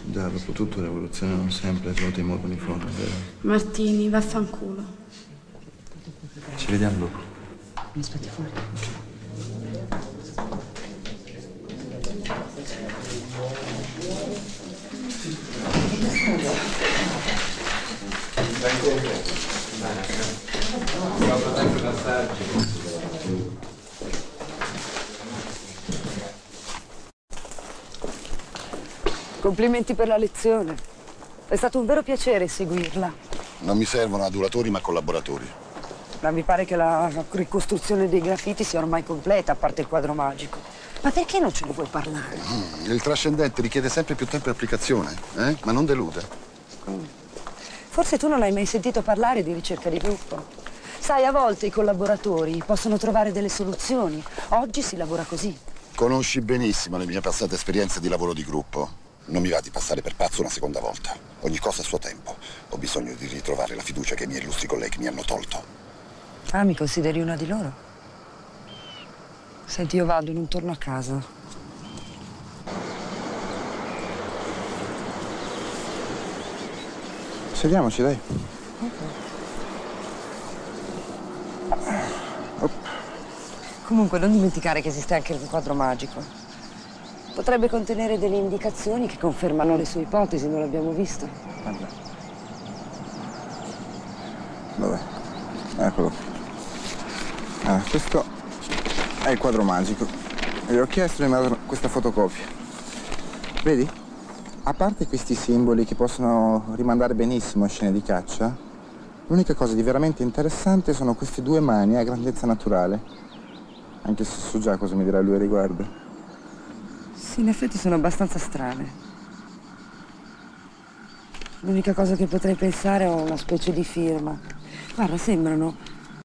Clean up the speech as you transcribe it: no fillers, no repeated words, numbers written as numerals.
Già, dopo tutto l'evoluzione non sempre è svolta in modo uniforme, vero? Martini, vaffanculo. Ci vediamo dopo. Mi aspetti fuori. Complimenti per la lezione. È stato un vero piacere seguirla. Non mi servono adulatori ma collaboratori. Ma mi pare che la ricostruzione dei graffiti sia ormai completa, a parte il quadro magico. Ma perché non ce ne vuoi parlare? Il trascendente richiede sempre più tempo e applicazione, ma non delude. Forse tu non hai mai sentito parlare di ricerca di gruppo. Sai, a volte i collaboratori possono trovare delle soluzioni. Oggi si lavora così. Conosci benissimo le mie passate esperienze di lavoro di gruppo. Non mi va di passare per pazzo una seconda volta. Ogni cosa a suo tempo. Ho bisogno di ritrovare la fiducia che i miei illustri colleghi mi hanno tolto. Ah, mi consideri una di loro? Senti, io vado, non torno a casa. Sediamoci, dai. Comunque, non dimenticare che esiste anche il quadro magico. Potrebbe contenere delle indicazioni che confermano le sue ipotesi, non l'abbiamo visto. Vabbè. Dov'è? Eccolo qui. Ah, questo è il quadro magico. Gli ho chiesto di mandare questa fotocopia. Vedi? A parte questi simboli che possono rimandare benissimo a scene di caccia, l'unica cosa di veramente interessante sono queste due mani a grandezza naturale. Anche se so già cosa mi dirà lui a riguardo. Sì, in effetti sono abbastanza strane. L'unica cosa che potrei pensare è una specie di firma. Guarda, sembrano